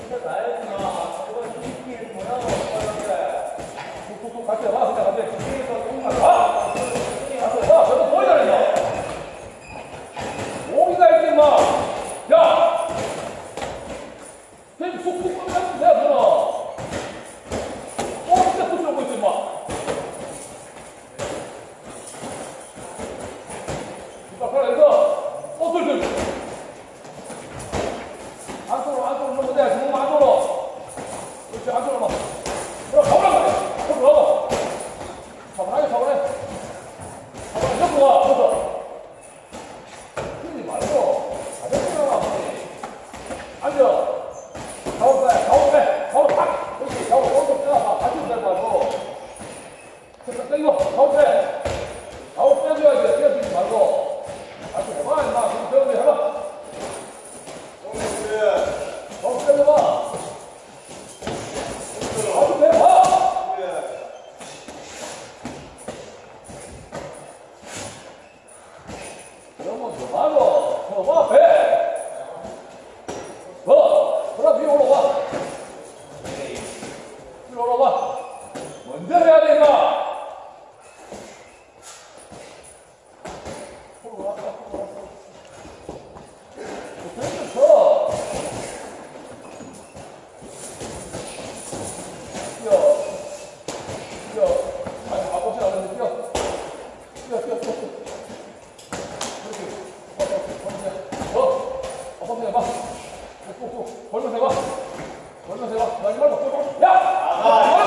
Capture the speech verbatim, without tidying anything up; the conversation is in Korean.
톡톡톡 같이 해봐. 그냥 갑자기 집중해서 조금만 봐. 같이 해봐. 저도 거의 잘했다. 오기가 있지, 임마. 야! 걔 툭툭 하면 돼야 되나? 어, 진짜 툭 들어오고 있어, 임마. 이빨 팔아, 여기서. 어, 둘, 둘. 안쪽으로, 안쪽으로 좀 못해. 지금 안쪽으로. 그렇지, 안쪽으로 막. 그럼 가보란 말이야. 앞으로 가봐. 차분하게, 차분해. 차분하게, 옆으로 와, 옆으로. 힘이 말고, 가볍게 나와, 앉아. 가오 빼, 가오 빼, 가오 팍! 그렇지, 가오 오른쪽 빼봐. 같이 빼 말고. 그래서 땡겨, 가오 빼. 가오 빼줘야지, 뛰어주지 말고. 같이 해봐, 임마. 그럼 배우면 해봐. 가오 빼줘봐. 가오 빼봐. 그러면 더 말어. 더 봐, 배. 더. 그럼 위로 올라와. 위로 올라와. 먼저 해야 돼, 임마. 올라와, 올라와. 됐어, 쳐. 뛰어. 뛰어. 아니, 아버지 안 하는데 뛰어. 뛰어, 뛰어, 뛰어. 그렇지. 어, 어, 어, 어. 아버지 해봐. 꾹꾹. 벌면서 해봐. 벌면서 해봐. 나 이거 말고 꾹꾹. 야!